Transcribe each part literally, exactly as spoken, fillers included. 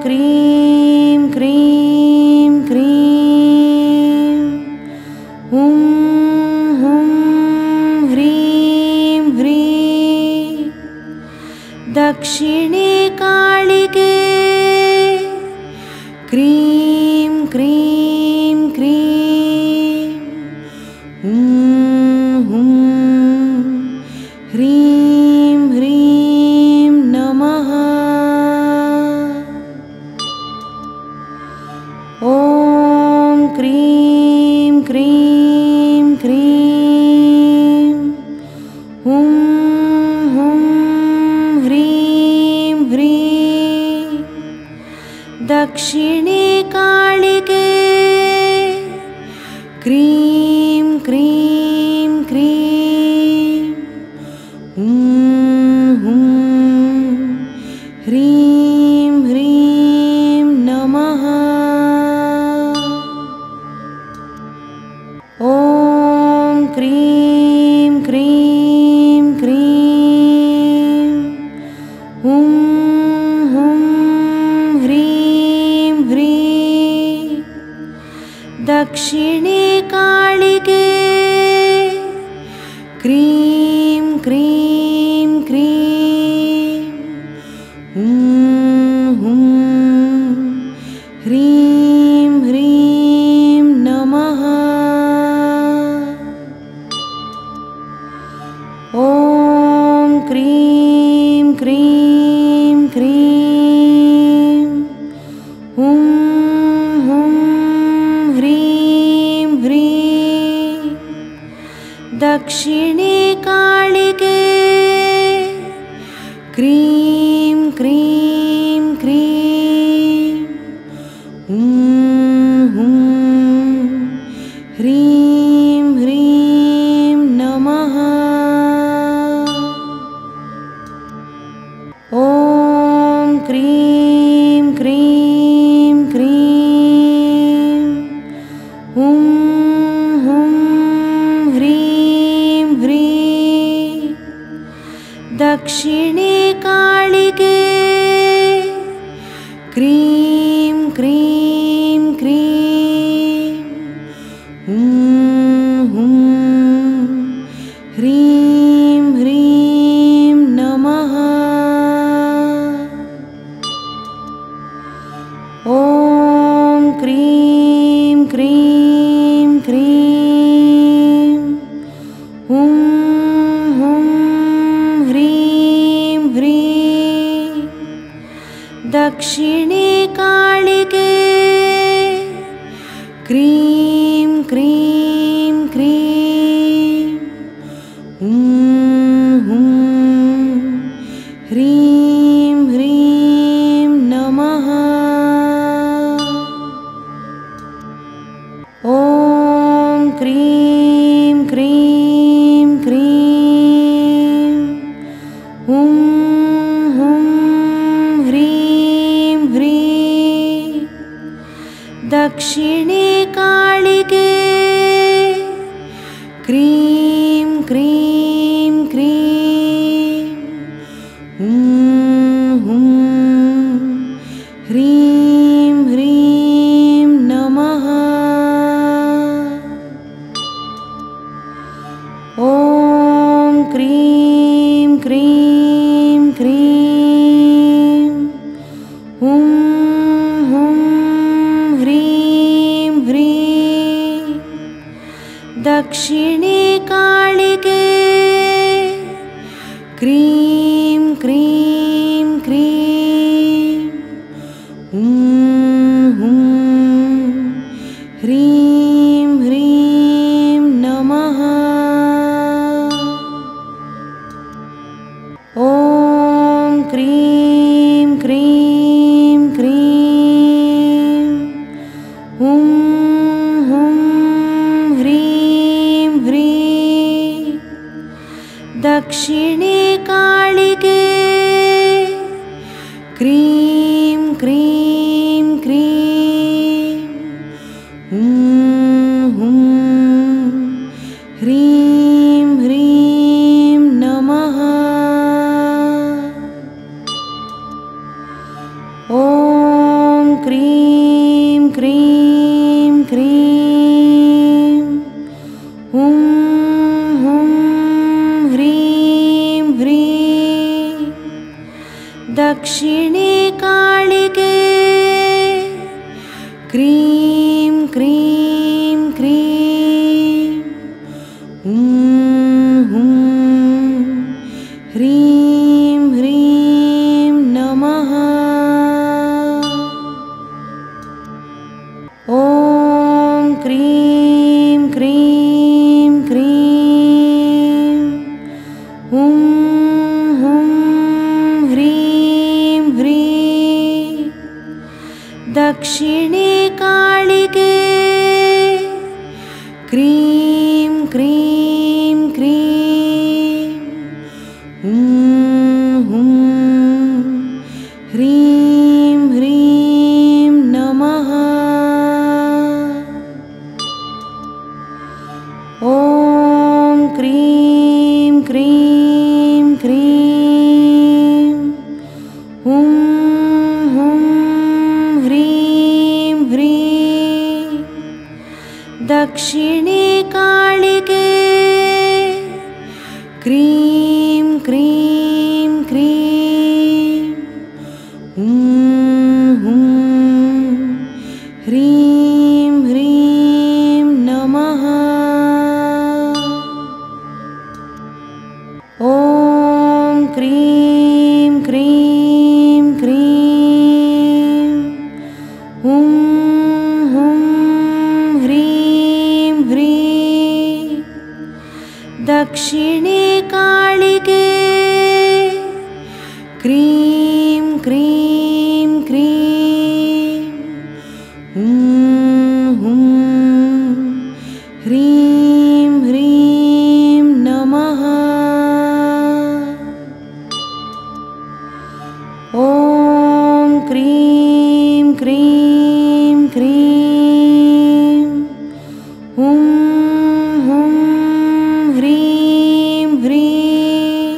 Cream cream cream हुं हुं ह्रीं ह्रीं दक्षिणे कालिके क्रीं क्रीं क्रीं हुं हुं ह्रीं ह्रीं नमः। ॐ क्रीं क्रीं क्रीं हुं हुं ह्रीं ह्रीं दक्षिणे कालिके क्रीं क्रीं क्रीं हुं हुं ह्रीं ह्रीं नमः। ॐ क्रीं क्रीं क्रीं हुं हुं ह्रीं ह्रीं दक्षिणे कालिके क्रीं क्रीं क्रीं हुं हुं ह्रीं ह्रीं नमः। ॐ क्रीं क्रीं क्रीं हुं हुं ह्रीं ह्रीं दक्षिणे कालिके क्रीं क्रीं क्रीं हुं हुं ह्रीं ह्रीं नमः। ॐ क्रीं क्रीं क्रीं हुं हुं ह्रीं ह्रीं दक्षिणे कालिके क्रीं क्रीं क्रीं हुं हुं ह्रीं ह्रीं नमः। ॐ क्रीं क्रीं क्रीं हुं हुं ह्रीं ह्रीं दक्षिणे कालिके क्रीं क्रीं क्रीं हुं हुं ह्रीं ह्रीं नमः। ॐ क्रीं क्रीं क्रीं हुं हुं ह्रीं ह्रीं दक्षिणे कालिके क्रीं क्रीं क्रीं हुं हुं ह्रीं ह्रीं नमः। ॐ क्रीं क्रीं क्रीं हुं हुं ह्रीं ह्रीं दक्षिणे कालिके क्रीं क्रीं क्रीं हुं हुं ह्रीं ह्रीं नमः। ॐ क्रीं क्रीं क्रीं हुं हुं ह्रीं ह्रीं दक्षिणे कालिके क्रीं क्रीं क्रीं हुं हुं ह्रीं ह्रीं नमः। ॐ क्रीं क्रीं क्रीं हुं हुं ह्रीं ह्रीं दक्षिणे कालिके क्रीं क्रीं क्रीं हुं हुं ह्रीं ह्रीं नमः। ॐ क्रीं क्रीं क्रीं हुं हुं ह्रीं ह्रीं दक्षिणे कालिके क्रीं क्रीं क्रीं हुं हुं ह्रीं ह्रीं नमः। ॐ क्रीं क्रीं क्रीं हुं हुं ह्रीं ह्रीं दक्षिणे कालिके क्रीं क्रीं क्रीं हुं हुं ह्रीं ह्रीं नमः। ॐ क्रीं क्रीं क्रीं हुं हुं ह्रीं ह्रीं दक्षिणे कालिके क्रीं क्रीं क्रीं हुं हुं ह्रीं ह्रीं नमः। ॐ क्रीं क्रीं क्रीं हुं हुं ह्रीं ह्रीं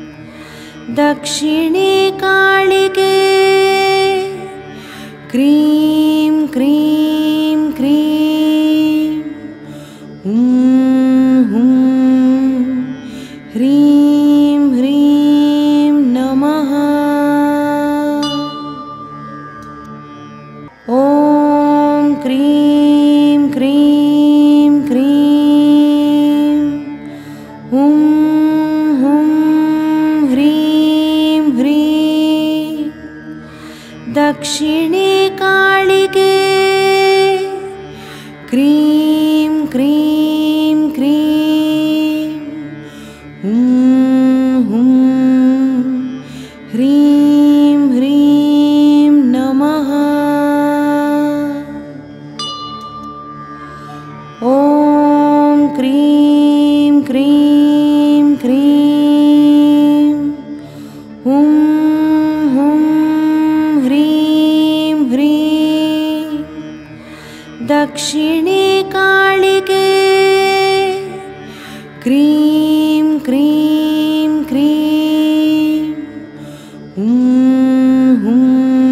दक्षिणे कालिके क्रीं क्रीं क्रीं हुं हुं ह्रीं ह्रीं नमः। ॐ क्रीं क्रीं क्रीं हुं हुं ह्रीं ह्रीं दक्षिणे कालिके क्रीं क्रीं क्रीं हुं हुं ह्रीं ह्रीं नमः। ॐ क्रीं क्रीं क्रीं हुं हुं ह्रीं ह्रीं दक्षिणे कालिके क्रीं क्रीं क्रीं हुं हुं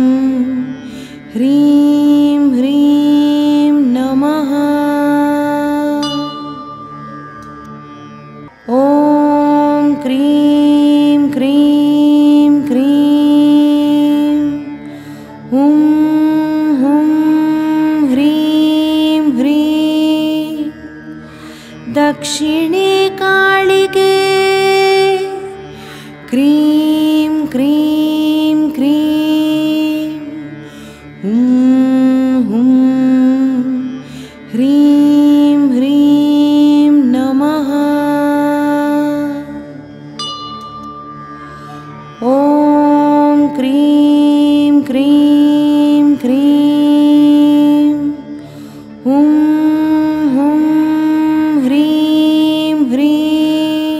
ह्रीं ह्रीं नमः। ॐ क्रीं क्रीं क्रीं हुं हुं ह्रीं ह्रीं दक्षिणे कालिके क्रीं क्रीं क्रीं हुं हुं ह्रीं ह्रीं नमः। ॐ क्रीं क्रीं क्रीं हुं हुं ह्रीं ह्रीं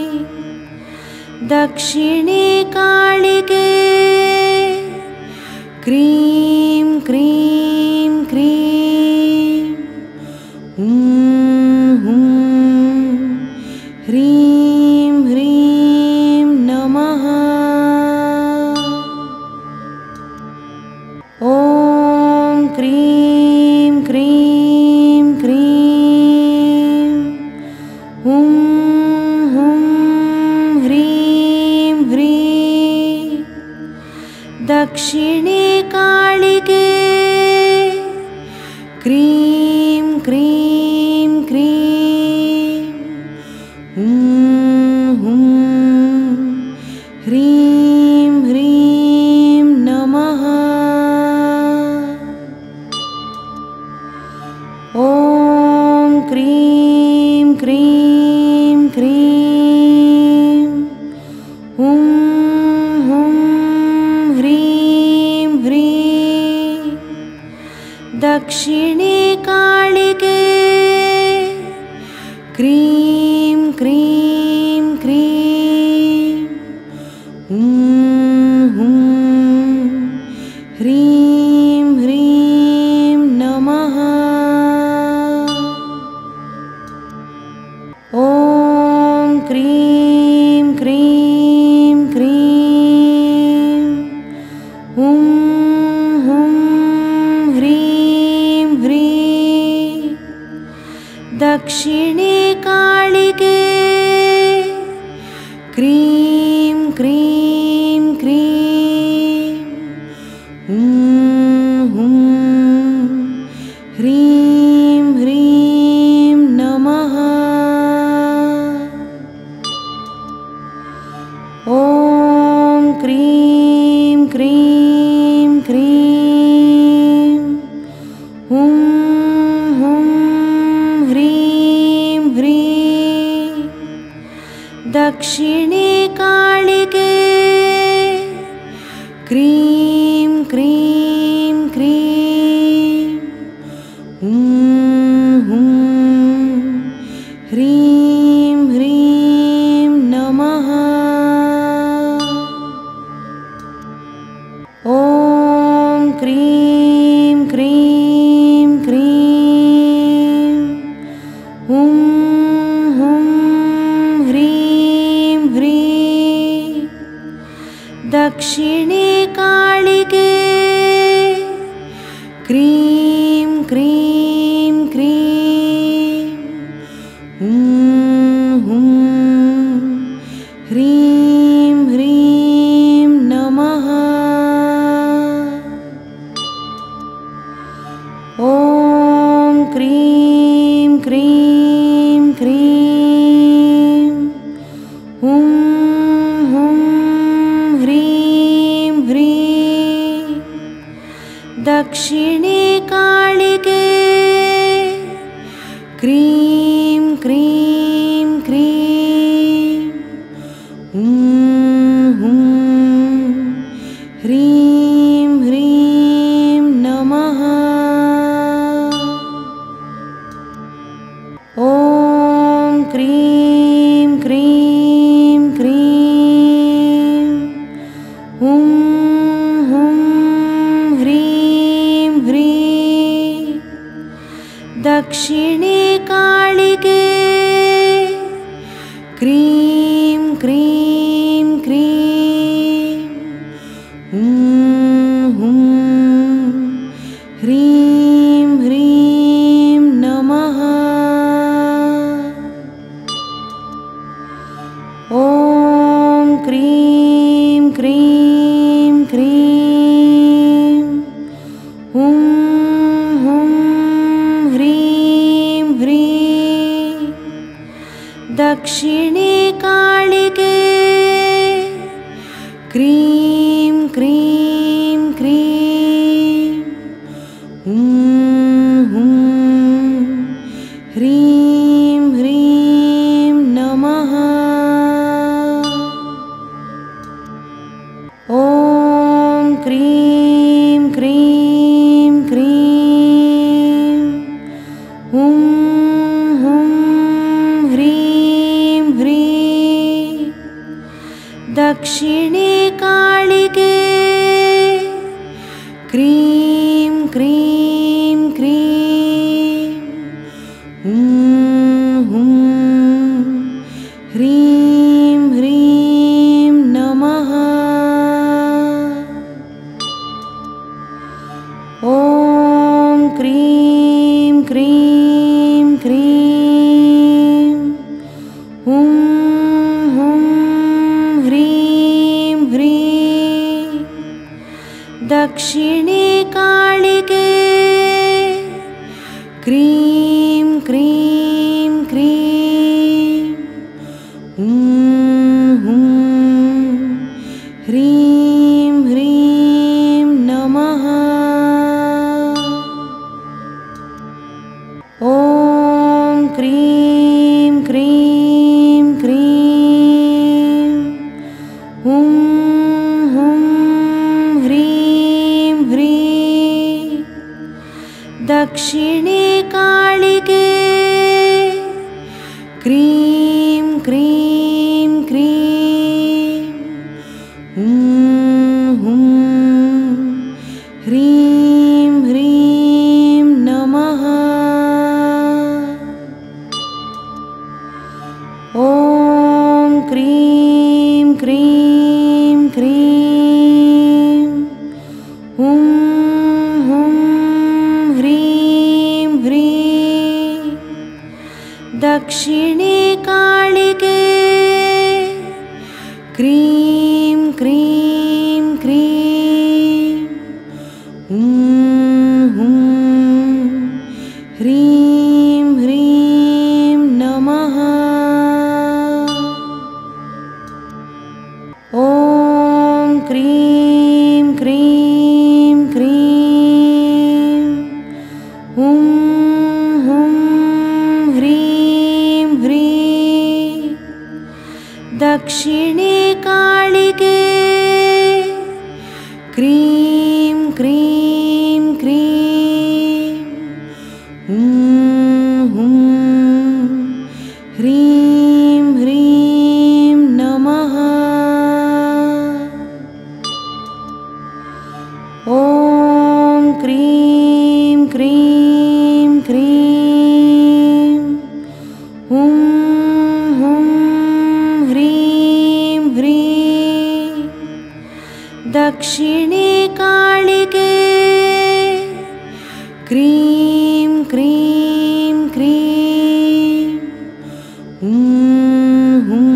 दक्षिणे कालिके क्रीं क्रीं क्रीं हुं हुं ह्रीं ह्रीं नमः। ॐ क्रीं क्रीं क्रीं हुं हुं ह्रीं ह्रीं दक्षिणे कालिके क्रीं क्रीं क्रीं हुं हुं ह्रीं ह्रीं नमः। ॐ क्रीं क्रीं क्रीं हुं हुं ह्रीं ह्रीं दक्षिणे कालिके क्रीं क्रीं क्रीं हुं हुं ह्रीं ह्रीं नमः। ॐ क्रीं क्रीं क्रीं हुं हुं ह्रीं ह्रीं दक्षिणे कालिके क्रीं क्रीं क्रीं हुं हुं ह्रीं ह्रीं नमः। ॐ क्रीं क्रीं क्रीं हुं हुं ह्रीं ह्रीं दक्षिणे कालिके क्रीं क्रीं क्रीं हुं हुं ह्रीं ह्रीं नमः। ॐ क्रीं क्रीं क्रीं हुं हुं ह्रीं ह्रीं दक्षिणे कालिके क्रीं क्रीं क्रीं हुं हुं ह्रीं ह्रीं नमः। ॐ क्रीं क्रीं क्रीं हुं हुं ह्रीं ह्रीं दक्षिणे कालिके क्रीं क्रीं क्रीं हुं हुं ह्रीं ह्रीं नमः। ॐ क्रीं क्रीं क्रीं हुं हुं ह्रीं ह्रीं दक्षिणे कालिके क्रीं क्रीं क्रीं हुं हुं ह्रीं ह्रीं नमः। ॐ क्रीं क्रीं क्रीं हुं हुं ह्रीं ह्रीं दक्षिणे कालिके क्रीं क्रीं क्रीं हुं हुं ह्रीं ह्रीं नमः। ॐ क्रीं क्रीं क्रीं हुं हुं ह्रीं ह्रीं दक्षिणे कालिके क्रीं क्रीं क्रीं हुं हुं ह्रीं ह्रीं नमः। ॐ क्रीं क्रीं क्रीं हुं हुं ह्रीं ह्रीं दक्षिणे कालिके क्रीं क्रीं क्रीं हुं हुं ह्रीं ह्रीं नमः। ॐ क्रीं क्रीं क्रीं हुं हुं ह्रीं ह्रीं दक्षिणे कालिके क्रीं क्रीं क्रीं हुं हुं ह्रीं ह्रीं नमः। ॐ क्रीं क्रीं क्रीं हुं हुं ह्रीं ह्रीं दक्षिणे कालिके क्रीं क्रीं क्रीं हुं हुं ह्रीं ह्रीं नमः। ॐ क्रीं क्रीं क्रीं हुं हुं ह्रीं ह्रीं दक्षिणे कालिके क्रीं क्रीं क्रीं हुं हुं ह्रीं ह्रीं नमः। ॐ क्रीं क्रीं क्रीं हुं हुं ह्रीं ह्रीं दक्षिणे कालिके क्रीं क्रीं क्रीं हुं हुं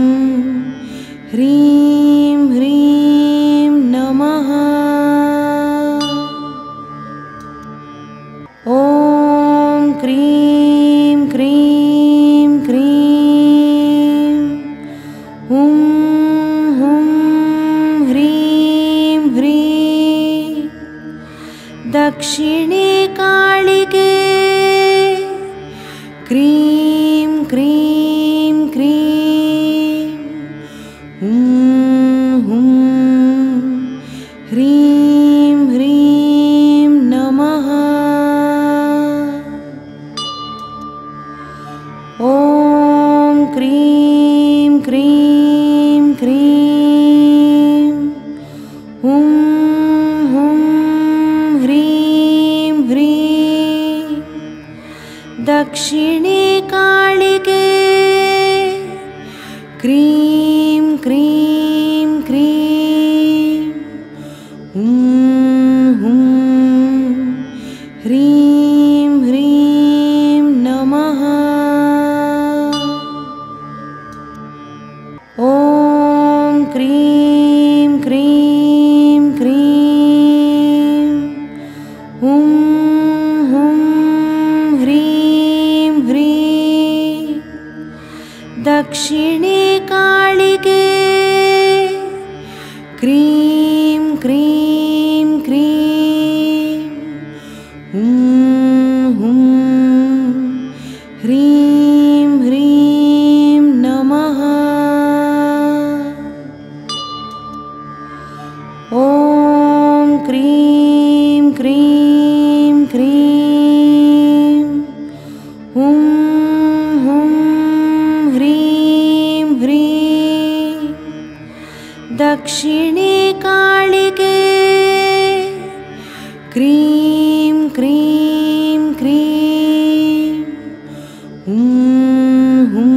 ह्रीं ह्रीं नमः। ॐ क्रीं क्रीं क्रीं हुं हुं ह्रीं ह्रीं दक्षिणे कालिके क्रीं क्रीं क्रीं हुं हुं ह्रीं ह्रीं नमः। ॐ क्रीं क्रीं क्रीं हुं हुं ह्रीं ह्रीं दक्षिणे कालिके क्रीं क्रीं क्रीं हुं हुं ह्रीं ह्रीं नमः। ॐ क्रीं क्रीं क्रीं हुं हुं ह्रीं ह्रीं दक्षिणे कालिके क्रीं क्रीं क्रीं हुं हुं ह्रीं ह्रीं नमः। ॐ क्रीं क्रीं क्रीं हुं हुं ह्रीं ह्रीं दक्षिणे कालिके क्रीं क्रीं क्रीं हुं हुं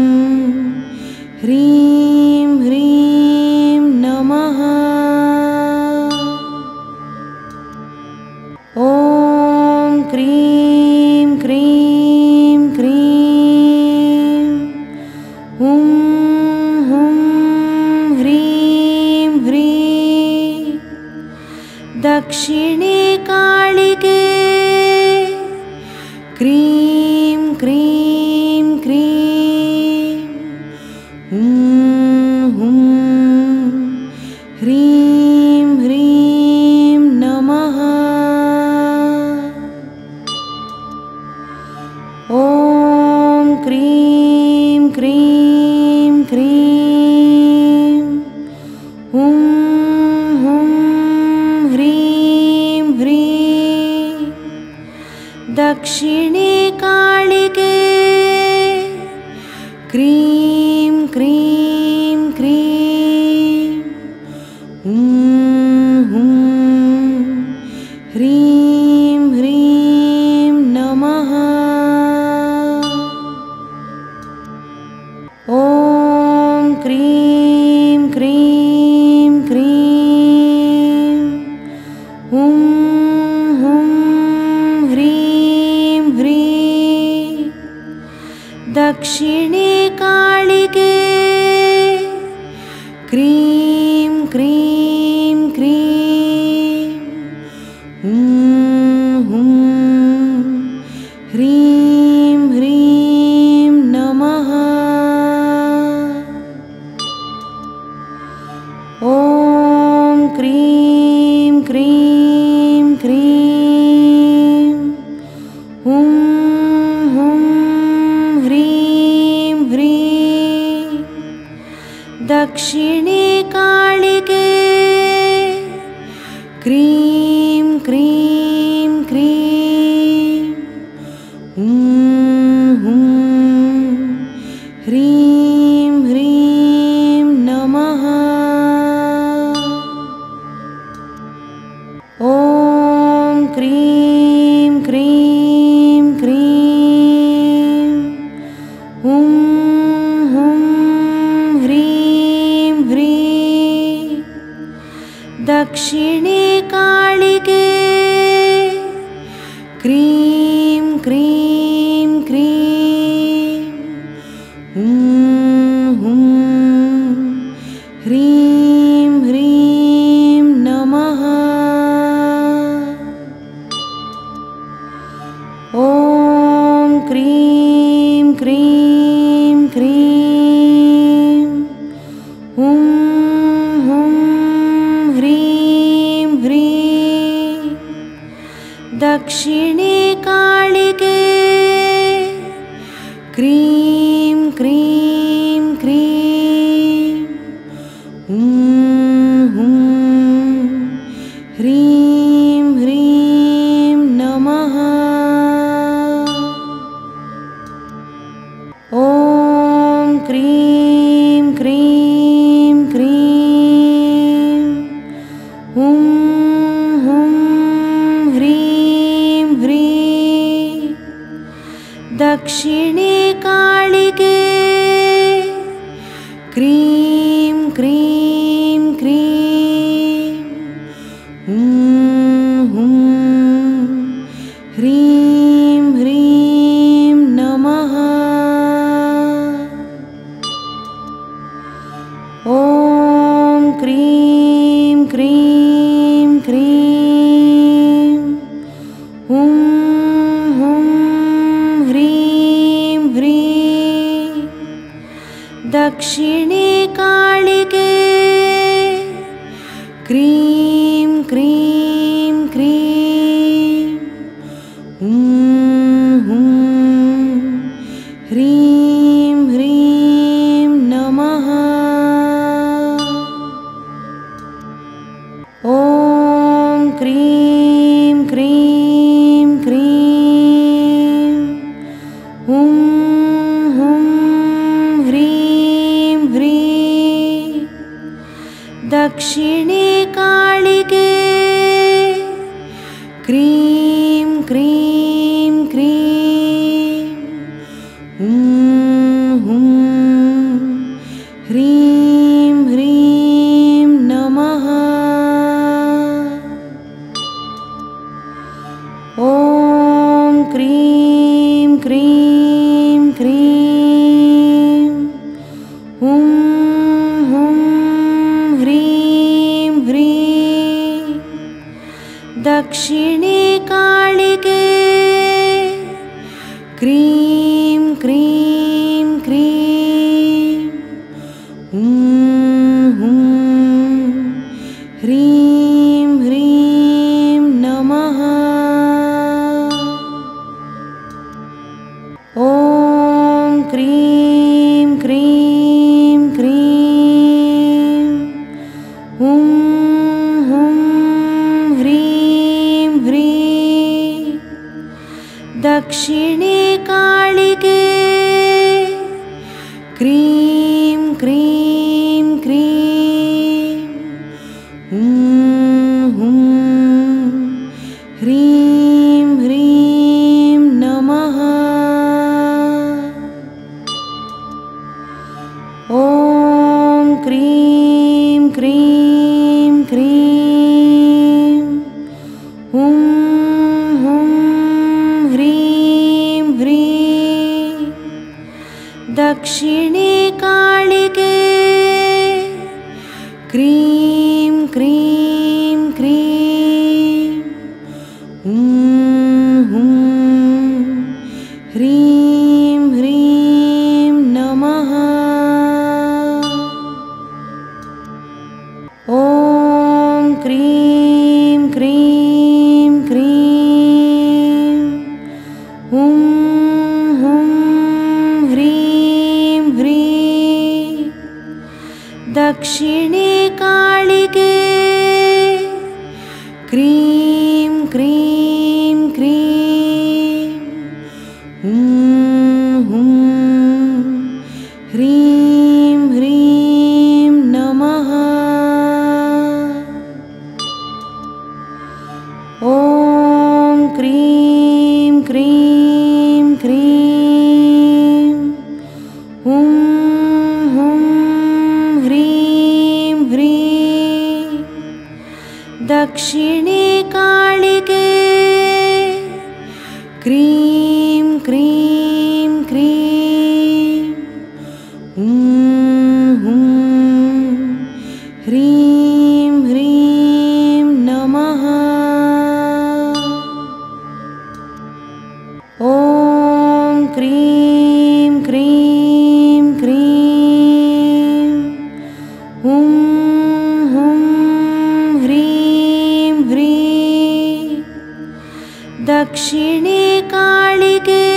ह्रीं ह्रीं नमः। ॐ क्रीं क्रीं क्रीं हुं हुं ह्रीं ह्रीं दक्षिणे कालिके क्रीं क्रीं क्रीं हुं हुं ह्रीं ह्रीं नमः। ॐ क्रीं क्रीं क्रीं हुं हुं ह्रीं ह्रीं दक्षिणे कालिके क्रीं क्रीं क्रीं हुं हुं ह्रीं ह्रीं नमः। ॐ क्रीं क्रीं क्रीं हुं हुं ह्रीं ह्रीं दक्षिणे कालिके क्रीं क्रीं क्रीं हुं हुं ह्रीं ह्रीं नमः। ॐ क्रीं क्रीं क्रीं हुं हुं ह्रीं ह्रीं दक्षिणे कालिके क्रीं क्रीं क्रीं हुं हुं ह्रीं ह्रीं नमः। ॐ क्रीं क्रीं क्रीं हुं हुं ह्रीं ह्रीं दक्षिणे कालिके क्रीं क्रीं क्रीं हुं हुं ह्रीं ह्रीं नमः। ॐ क्रीं क्रीं क्रीं हुं हुं ह्रीं ह्रीं दक्षिणे कालिके क्रीं क्रीं क्रीं हुं हुं ह्रीं ह्रीं नमः। ॐ क्रीं क्रीं क्रीं हुं हुं ह्रीं ह्रीं दक्षिणे कालिके क्रीं क्रीं क्रीं हुं हुं ह्रीं ह्रीं नमः। ॐ क्रीं क्रीं क्रीं हुं हुं ह्रीं ह्रीं दक्षिणे कालिके क्रीं क्रीं क्रीं हुं हुं ह्रीं ह्रीं नमः। ॐ क्रीं क्रीं क्रीं हुं हुं ह्रीं ह्रीं दक्षिणे कालिके क्रीं क्रीं क्रीं हुं हुं ह्रीं ह्रीं नमः। ॐ क्रीं क्रीं क्रीं हुं हुं ह्रीं ह्रीं दक्षिणे कालिके क्रीं क्रीं क्रीं हुं हुं ह्रीं ह्रीं नमः। ॐ क्रीं क्रीं क्रीं हुं हुं ह्रीं ह्रीं दक्षिणे कालिके क्रीं क्रीं क्रीं हुं हुं ह्रीं ह्रीं नमः। ॐ क्रीं क्रीं क्रीं हुं हुं ह्रीं ह्रीं दक्षिणे कालिके क्रीं क्रीं क्रीं हुं हुं ह्रीं ह्रीं नमः। ॐ क्रीं क्रीं क्रीं हुं हुं ह्रीं ह्रीं दक्षिणे कालिके क्रीं क्रीं क्रीं हुं हुं ह्रीं ह्रीं नमः। ॐ क्रीं क्रीं क्रीं हुं हुं ह्रीं ह्रीं दक्षिणे कालिके क्रीं क्रीं क्रीं हुं हुं ह्रीं ह्रीं नमः। ॐ क्रीं क्रीं क्रीं हुं हुं ह्रीं ह्रीं दक्षिणे कालिके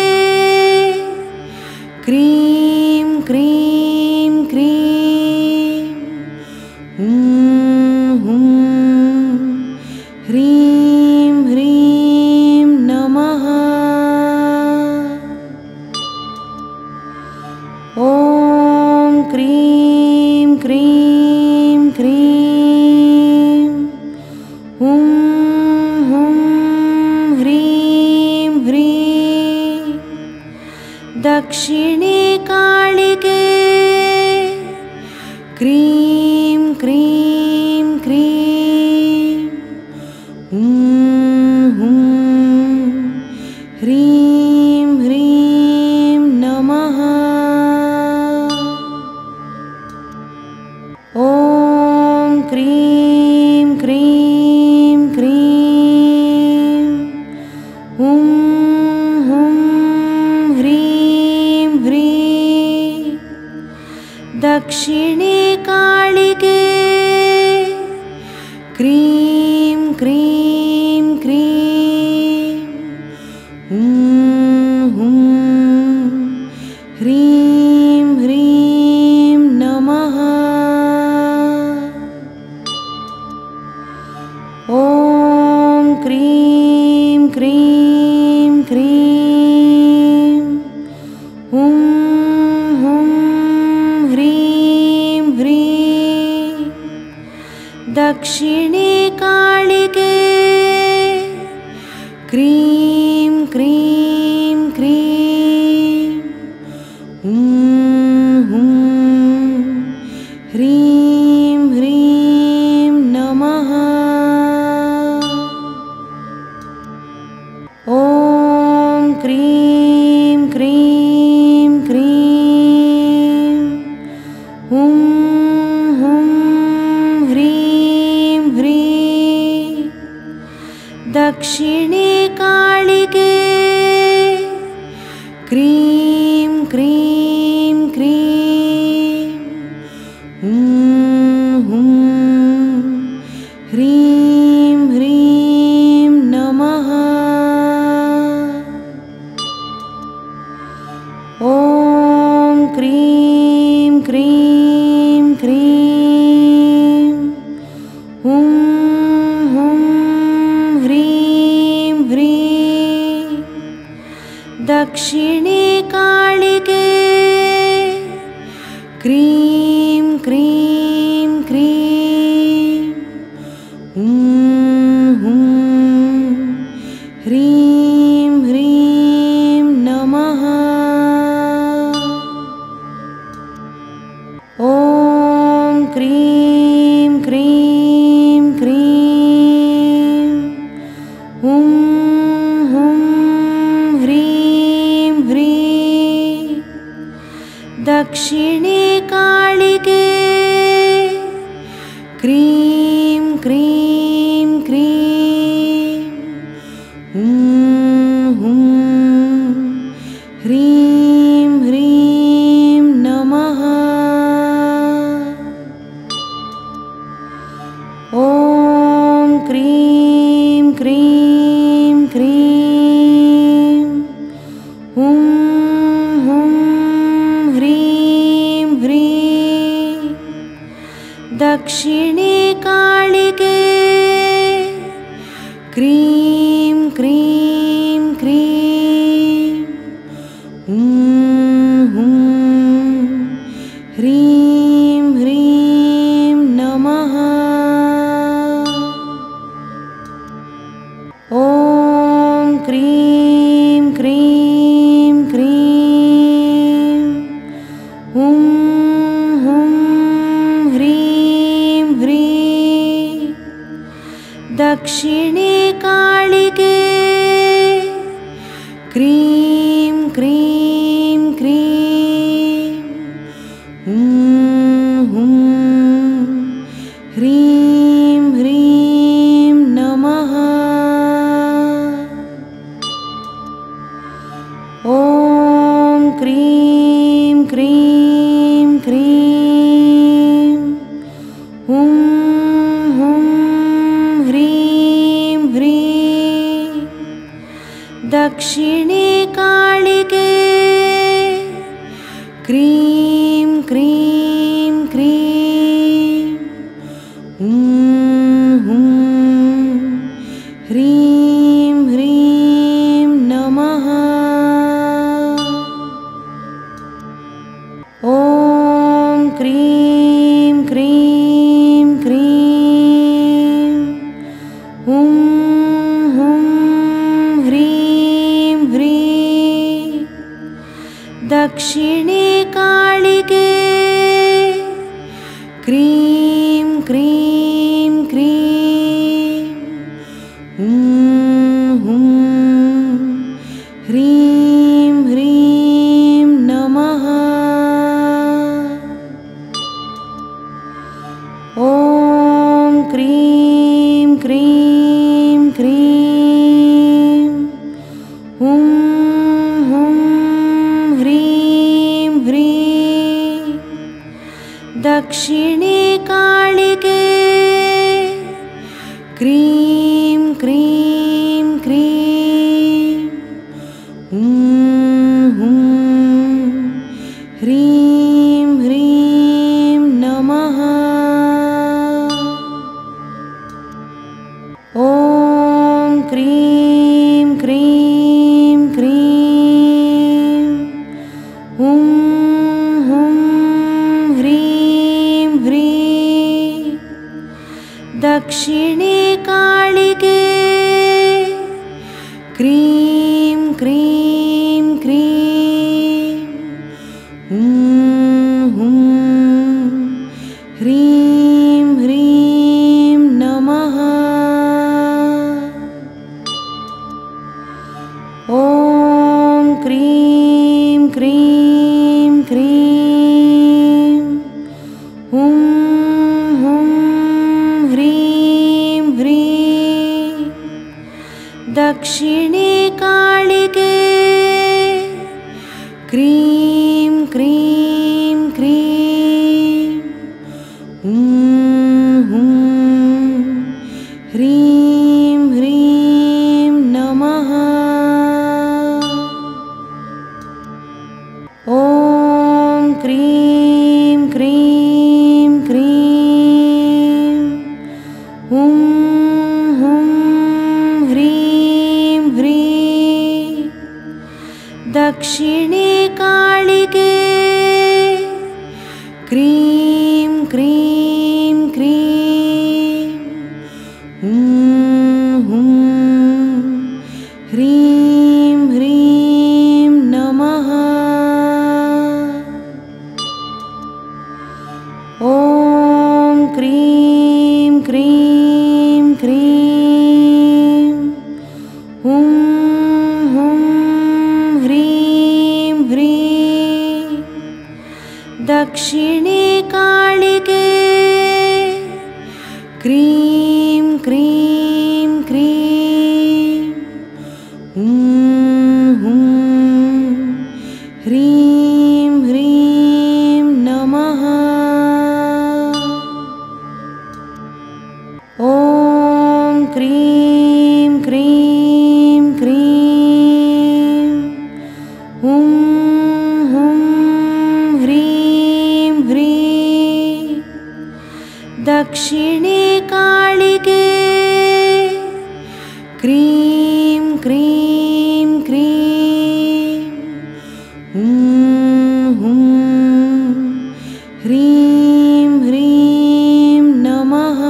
क्रीं क्रीं क्रीं हुं हुं ह्रीं ह्रीं नमः। ॐ क्रीं क्रीं क्रीं हुं हुं ह्रीं ह्रीं दक्षिणे कालिके क्रीं क्रीं क्रीं हुं हुं ह्रीं ह्रीं नमः। ॐ क्रीं क्रीं क्रीं हुं हुं ह्रीं ह्रीं दक्षिणे कालिके क्रीं क्रीं क्रीं हुं हुं ह्रीं ह्रीं नमः। ॐ क्रीं क्रीं क्रीं हुं हुं ह्रीं ह्रीं दक्षिणे कालिके क्रीं क्रीं क्रीं हुं हुं ह्रीं ह्रीं नमः। ॐ क्रीं क्रीं क्रीं हुं हुं ह्रीं ह्रीं दक्षिणे कालिके क्रीं क्रीं क्रीं हुं हुं ह्रीं ह्रीं नमः। ॐ क्रीं क्रीं क्रीं हुं हुं ह्रीं ह्रीं दक्षिणे कालिके क्रीं क्रीं क्रीं हुं हुं ह्रीं ह्रीं नमः। ॐ क्रीं क्रीं क्रीं हुं हुं ह्रीं ह्रीं दक्षिणे कालिके क्रीं क्रीं क्रीं हुं हुं ह्रीं ह्रीं नमः। ॐ क्रीं क्रीं क्रीं हुं हुं ह्रीं ह्रीं दक्षिणे कालिके क्रीं क्रीं क्रीं हुं हुं ह्रीं ह्रीं नमः। ॐ क्रीं क्रीं क्रीं हुं हुं ह्रीं ह्रीं दक्षिणे कालिके क्रीं क्रीं क्रीं हुं हुं ह्रीं ह्रीं नमः। ॐ क्रीं क्रीं क्रीं हुं हुं ह्रीं ह्रीं दक्षिणे कालिके क्रीं क्रीं क्रीं हुं हुं ह्रीं ह्रीं नमः। ॐ क्रीं क्रीं क्रीं हुं हुं ह्रीं ह्रीं दक्षिणे कालिके क्रीं क्रीं क्रीं हुं हुं ह्रीं ह्रीं नमः। ॐ क्रीं क्रीं क्रीं हुं हुं ह्रीं ह्रीं दक्षिणे कालिके क्रीं क्रीं क्रीं हुं हुं ह्रीं ह्रीं नमः। ॐ क्रीं क्रीं क्रीं हुं हुं ह्रीं ह्रीं दक्षिणे कालिके क्रीं क्रीं क्रीं हुं हुं ह्रीं ह्रीं नमः। ॐ दक्षिणे कालिके क्रीं क्रीं क्रीं हुं हुं ह्रीं ह्रीं नमः। ॐ क्रीं क्रीं क्रीं हुं हुं ह्रीं ह्रीं दक्षिणे कालिके क्रीं क्रीं क्रीं हुं हुं ह्रीं ह्रीं नमः। ॐ क्रीं क्रीं क्रीं हुं हुं ह्रीं ह्रीं दक्षिणे कालिके क्रीं क्रीं क्रीं हुं हुं ह्रीं ह्रीं नमः। ॐ क्रीं क्रीं क्रीं हुं हुं ह्रीं ह्रीं दक्षिणे कालिके क्रीं क्रीं क्रीं हुं हुं ह्रीं ह्रीं नमः।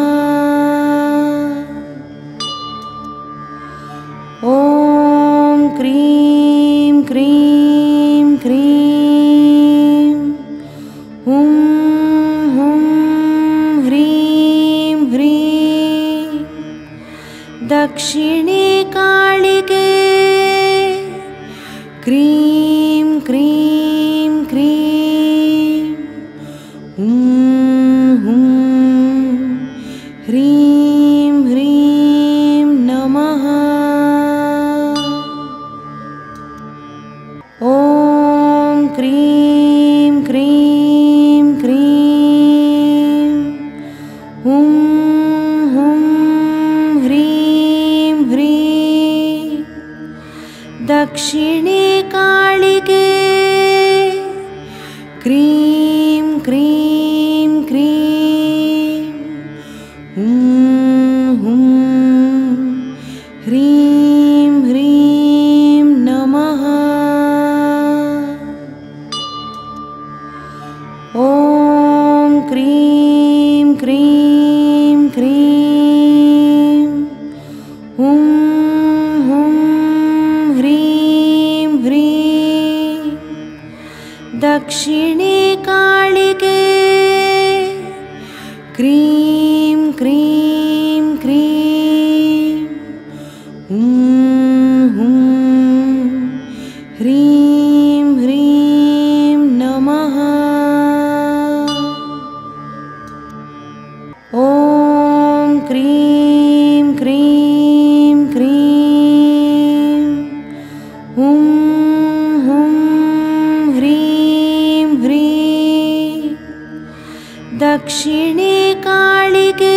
ॐ क्रीं क्रीं क्रीं हुं हुं ह्रीं ह्रीं दक्षिणे कालिके क्रीं क्रीं क्रीं हुं हुं ह्रीं ह्रीं नमः। ॐ क्रीं क्रीं क्रीं हुं हुं ह्रीं ह्रीं दक्षिणे कालिके क्रीं क्रीं क्रीं हुं हुं ह्रीं ह्रीं नमः। ॐ क्रीं क्रीं क्रीं हुं हुं ह्रीं ह्रीं दक्षिणे कालिके क्रीं क्रीं क्रीं हुं हुं ह्रीं ह्रीं नमः। ॐ क्रीं क्रीं क्रीं हुं हुं ह्रीं ह्रीं दक्षिणे कालिके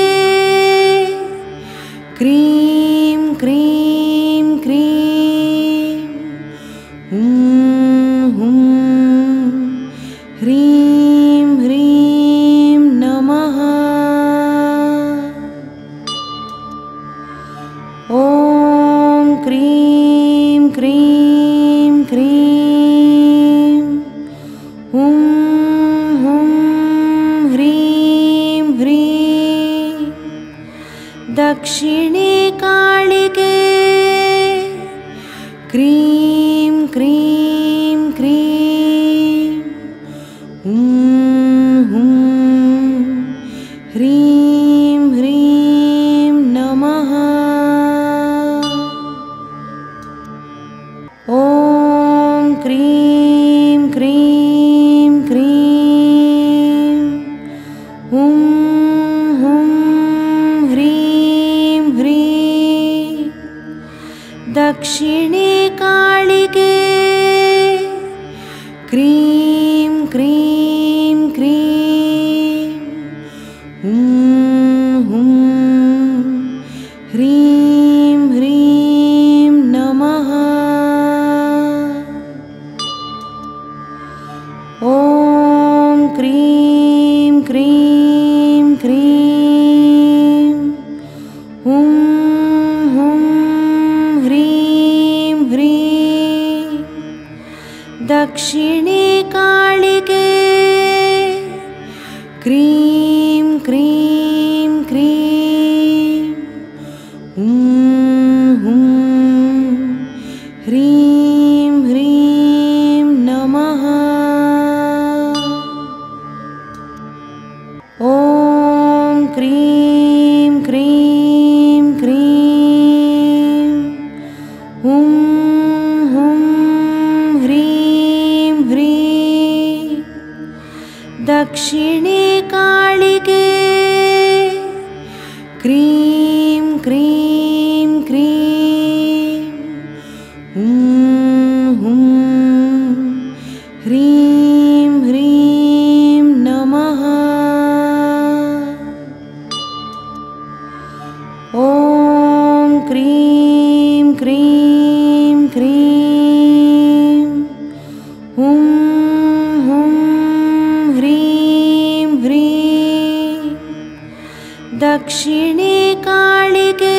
क्रीं क्रीं क्रीं हुं हुं ह्रीं ह्रीं नमः। ॐ क्रीं क्रीं क्रीं हुं हुं ह्रीं ह्रीं दक्षिणे कालिके क्रीं क्रीं क्रीं हुं हुं ह्रीं ह्रीं नमः। ॐ क्रीं क्रीं क्रीं हुं हुं ह्रीं ह्रीं दक्षिणे कालिके क्रीं क्रीं क्रीं हुं हुं ह्रीं ह्रीं नमः। ॐ क्रीं क्रीं क्रीं हुं हुं ह्रीं ह्रीं दक्षिणे कालिके क्रीं क्रीं क्रीं हुं हुं ह्रीं ह्रीं नमः। ॐ क्रीं क्रीं क्रीं हुं हुं ह्रीं ह्रीं दक्षिणे कालिके क्रीं क्रीं क्रीं हुं हुं ह्रीं ह्रीं नमः। ॐ क्रीं क्रीं क्रीं हुं हुं ह्रीं ह्रीं दक्षिणे कालिके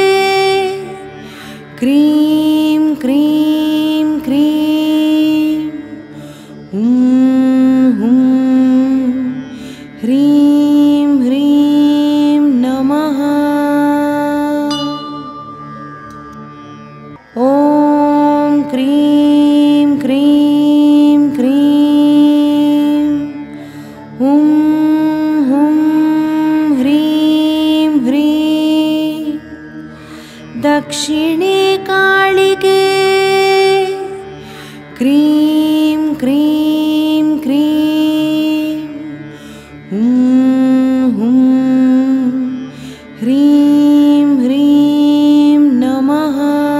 क्रीं क्रीं क्रीं हुं हुं ह्रीं ह्रीं नमः। ॐ क्रीं क्रीं क्रीं हुं हुं ह्रीं ह्रीं दक्षिणे कालिके क्रीं क्रीं क्रीं हुं हुं ह्रीं ह्रीं नमः।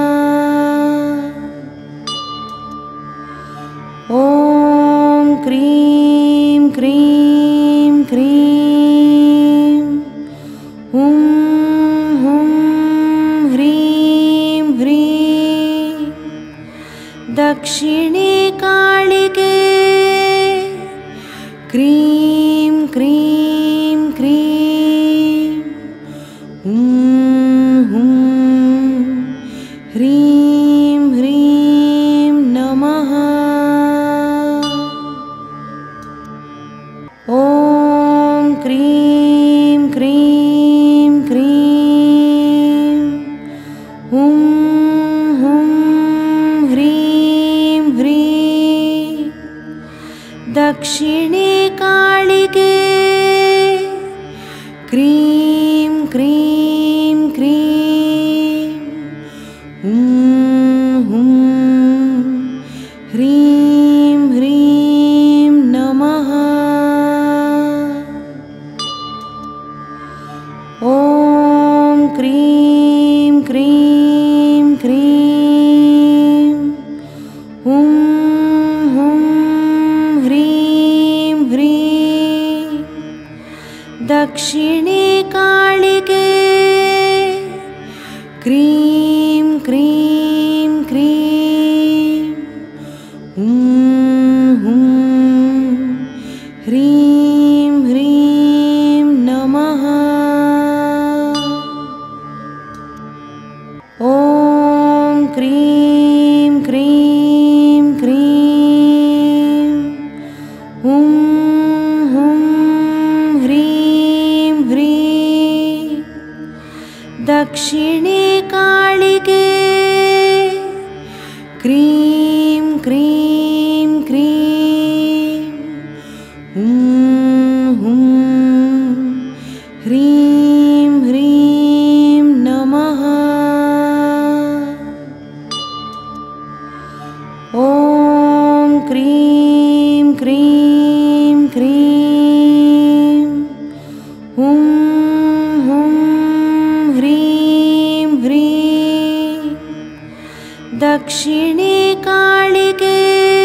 ॐ क्रीं क्रीं क्रीं हुं हुं ह्रीं ह्रीं दक्षिणे कालिके क्रीं क्रीं क्रीं हुं हुं ह्रीं ह्रीं नमः। ॐ क्रीं क्रीं क्रीं हुं हुं ह्रीं ह्रीं दक्षिणे कालिके क्रीं क्रीं क्रीं हुं हुं ह्रीं ह्रीं नमः। ॐ क्रीं क्रीं क्रीं हुं हुं ह्रीं ह्रीं दक्षिणे कालिके क्रीं क्रीं क्रीं हुं हुं ह्रीं ह्रीं नमः। ॐ क्रीं क्रीं क्रीं हुं हुं ह्रीं ह्रीं दक्षिणे कालिके क्रीं क्रीं क्रीं हुं हुं ह्रीं ह्रीं नमः। दक्षिणे कालिके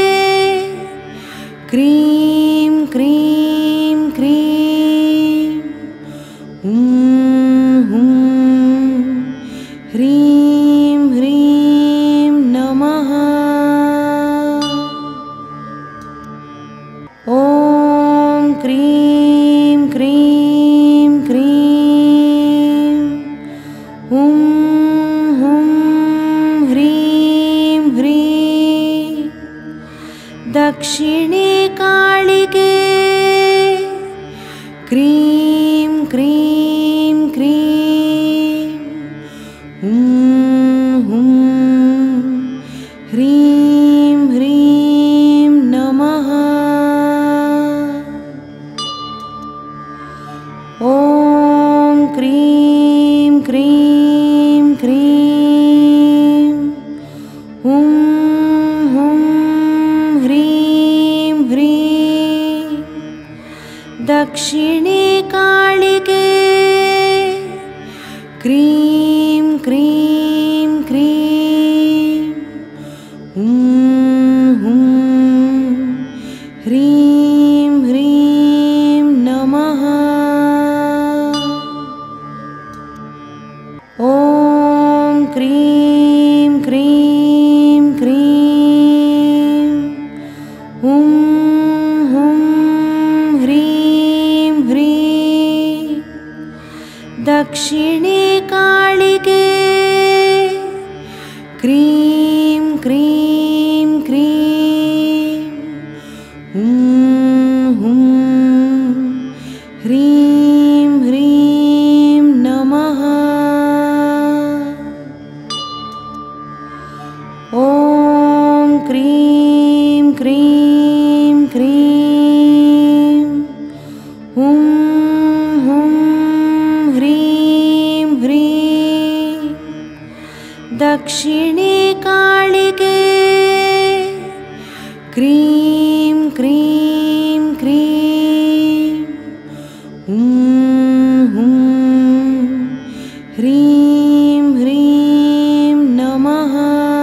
क्रीं क्रीं क्रीं हुं हुं ह्रीं ह्रीं नमः। ॐ क्रीं क्रीं क्रीं हुं हुं ह्रीं ह्रीं दक्षिणे कालिके क्रीं क्रीं क्रीं हुं हुं ह्रीं ह्रीं नमः। ॐ क्रीं क्रीं क्रीं हुं हुं ह्रीं ह्रीं दक्षिणे कालिके क्रीं क्रीं क्रीं हुं हुं ह्रीं ह्रीं नमः। ॐ क्रीं क्रीं क्रीं हुं हुं ह्रीं ह्रीं दक्षिणे कालिके क्रीं क्रीं क्रीं हुं हुं ह्रीं ह्रीं नमः। ॐ क्रीं क्रीं क्रीं हुं हुं ह्रीं ह्रीं दक्षिणे कालिके क्रीं क्रीं क्रीं हुं हुं ह्रीं ह्रीं नमः।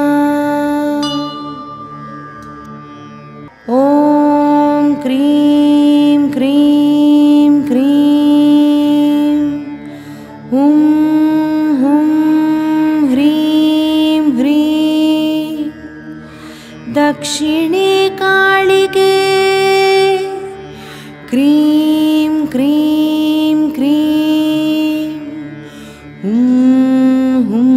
ॐ क्रीं क्रीं क्रीं हुं हुं ह्रीं ह्रीं दक्षिणे कालिके क्रीं क्रीं क्रीं हुं हुं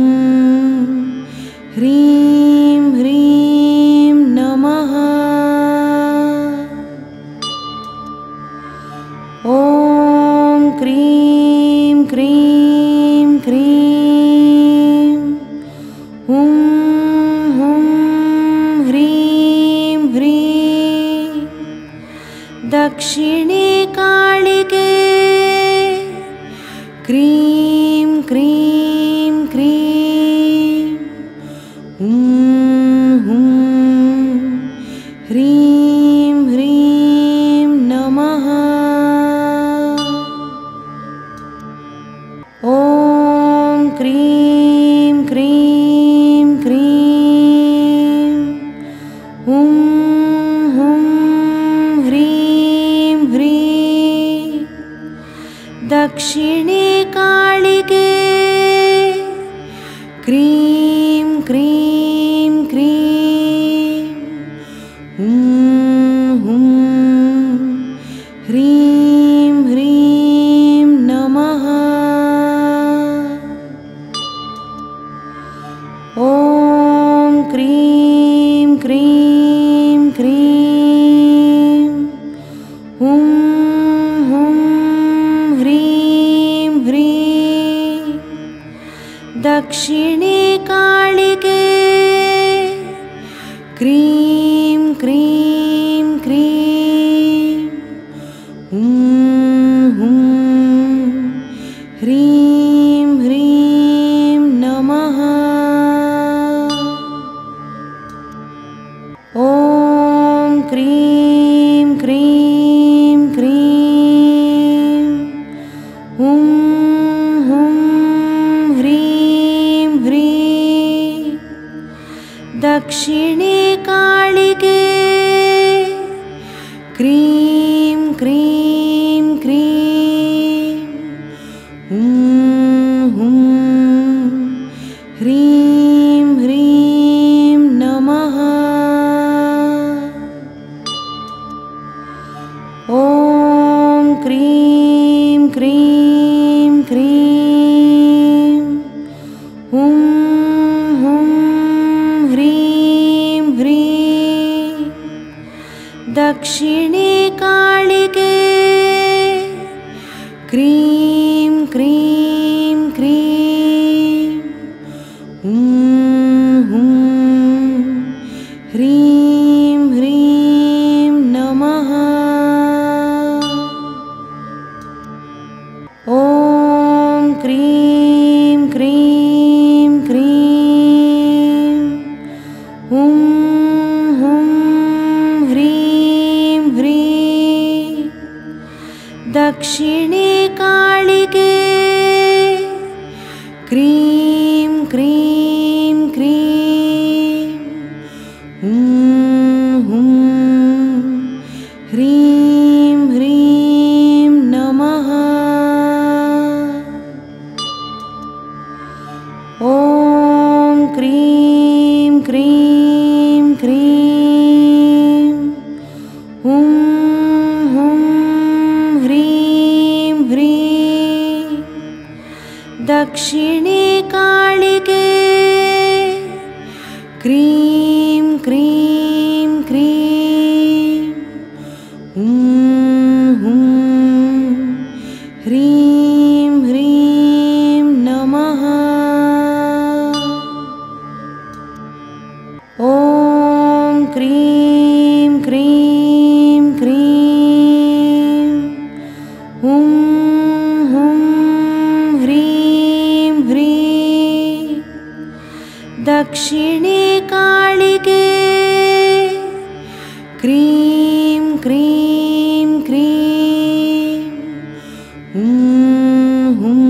ह्रीं ह्रीं नमः। ॐ क्रीं क्रीं क्रीं हुं हुं ह्रीं ह्रीं दक्षिणे कालिके क्रीं क्रीं क्रीं हुं हुं ह्रीं ह्रीं नमः। ॐ क्रीं क्रीं क्रीं हुं हुं ह्रीं ह्रीं दक्षिणे कालिके क्रीं क्रीं क्रीं हुं हुं ह्रीं ह्रीं नमः। ॐ क्रीं क्रीं क्रीं हुं हुं ह्रीं ह्रीं दक्षिणे कालिके क्रीं क्रीं क्रीं हुं हुं ह्रीं ह्रीं नमः। ॐ क्रीं क्रीं क्रीं हुं हुं ह्रीं ह्रीं दक्षिणे कालिके क्रीं क्रीं क्रीं हुं हुं ह्रीं ह्रीं नमः। ॐ क्रीं क्रीं क्रीं हुं हुं ह्रीं ह्रीं दक्षिणे कालिके क्रीं क्रीं क्रीं हुं हुं ह्रीं ह्रीं नमः। ॐ क्रीं क्रीं क्रीं हुं हुं ह्रीं ह्रीं दक्षिणे कालिके क्रीं क्रीं क्रीं हुं हुं ह्रीं ह्रीं नमः। ॐ क्रीं क्रीं क्रीं हुं हुं ह्रीं ह्रीं दक्षिणे कालिके क्रीं क्रीं क्रीं हुं हुं ह्रीं ह्रीं नमः। ॐ क्रीं क्रीं क्रीं हुं हुं ह्रीं ह्रीं दक्षिणे कालिके क्रीं क्रीं क्रीं हुं हुं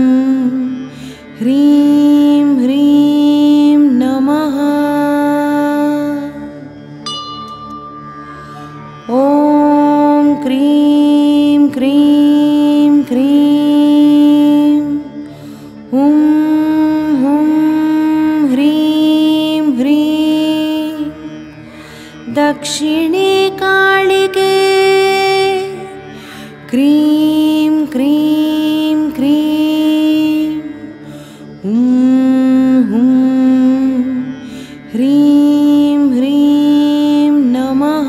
ह्रीं ह्रीं नमः। ॐ क्रीं क्रीं क्रीं हुं हुं ह्रीं ह्रीं दक्षिणे कालिके क्रीं क्रीं क्रीं हुं हुं ह्रीं ह्रीं नमः।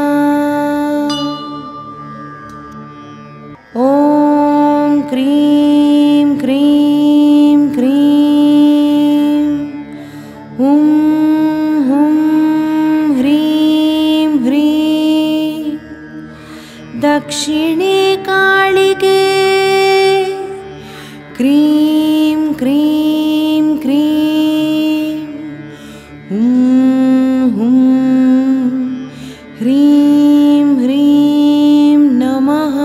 ॐ क्रीं क्रीं क्रीं हुं हुं ह्रीं ह्रीं दक्षिणे कालिके क्रीं क्रीं क्रीं हुं हुं ह्रीं ह्रीं नमः।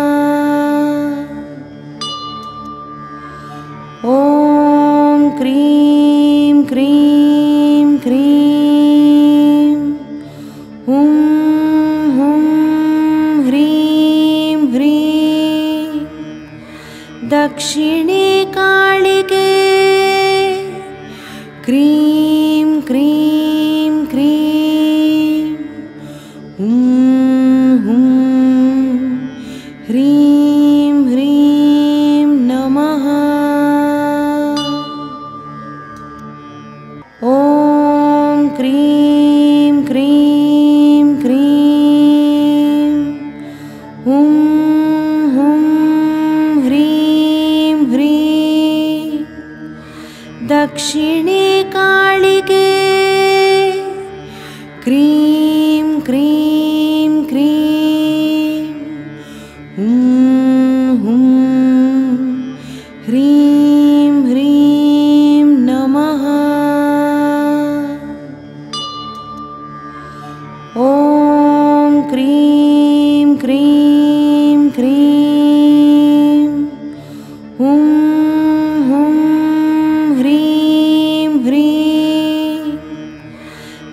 ॐ क्रीं क्रीं क्रीं हुं हुं ह्रीं ह्रीं दक्षिणे कालिके क्रीं क्रीं क्रीं हुं हुं ह्रीं ह्रीं नमः। ॐ क्रीं क्रीं क्रीं हुं हुं ह्रीं ह्रीं दक्षिणे कालिके क्रीं क्रीं क्रीं हुं हुं ह्रीं ह्रीं नमः।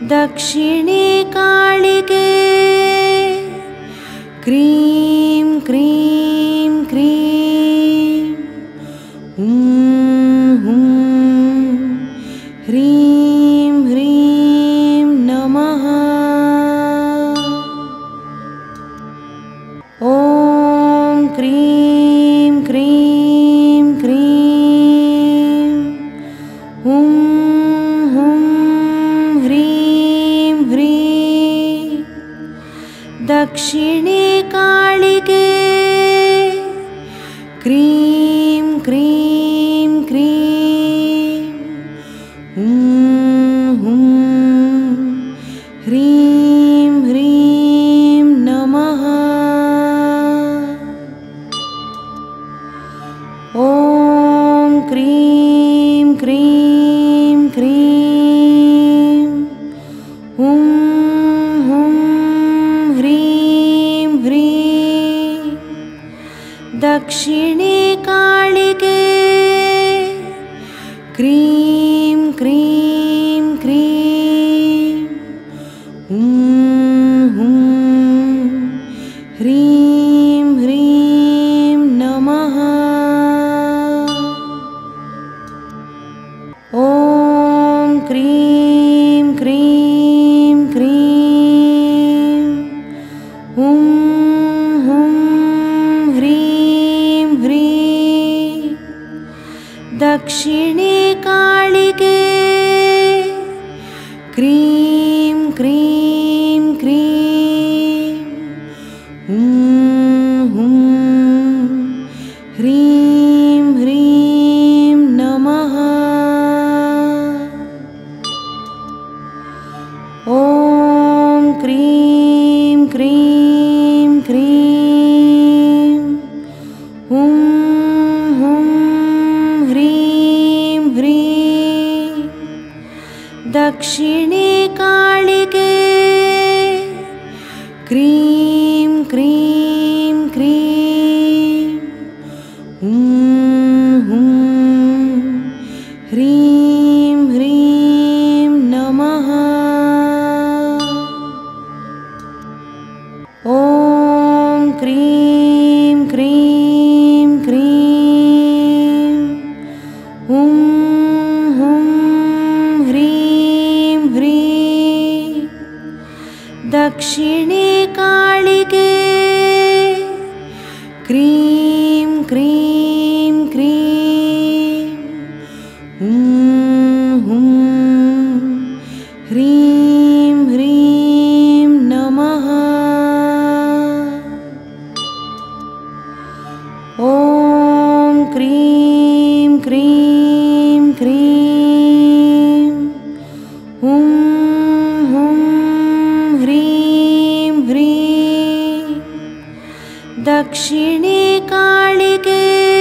दक्षिणे कालिके क्रीं क्रीं क्रीं हुं हुं ह्रीं ह्रीं नमः। ॐ क्रीं क्रीं क्रीं हुं हुं ह्रीं ह्रीं दक्षिणे कालिके क्रीं क्रीं क्रीं हुं हुं ह्रीं ह्रीं नमः। ॐ क्रीं क्रीं क्रीं हुं हुं ह्रीं ह्रीं दक्षिणे कालिके क्रीं क्रीं क्रीं हुं हुं ह्रीं ह्रीं नमः। ॐ क्रीं क्रीं क्रीं हुं हुं ह्रीं ह्रीं दक्षिणे कालिके क्रीं क्रीं क्रीं हुं हुं ह्रीं ह्रीं नमः। ॐ क्रीं क्रीं क्रीं हुं हुं ह्रीं ह्रीं दक्षिणे कालिके क्रीं क्रीं क्रीं हुं हुं ह्रीं ह्रीं नमः। ॐ क्रीं क्रीं क्रीं हुं हुं ह्रीं ह्रीं दक्षिणे कालिके क्रीं क्रीं क्रीं हुं हुं ह्रीं ह्रीं नमः। ॐ क्रीं क्रीं क्रीं हुं हुं ह्रीं ह्रीं दक्षिणे कालिके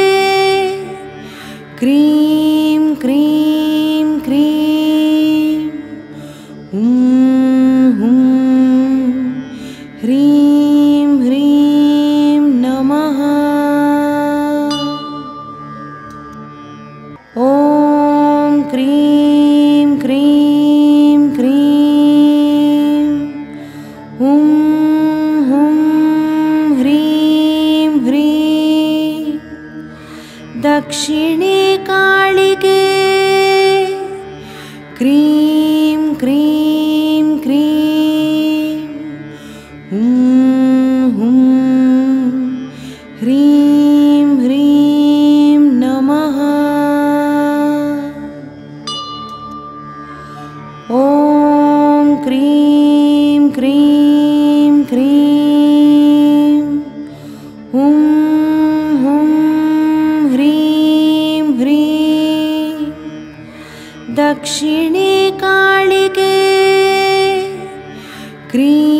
क्रीं क्रीं क्रीं हुं हुं ह्रीं ह्रीं नमः। ॐ क्रीं क्रीं क्रीं हुं हुं ह्रीं ह्रीं दक्षिणे कालिके क्रीं क्रीं क्रीं हुं हुं ह्रीं ह्रीं नमः। ॐ क्रीं क्रीं क्रीं हुं हुं ह्रीं ह्रीं दक्षिणे कालिके क्रीं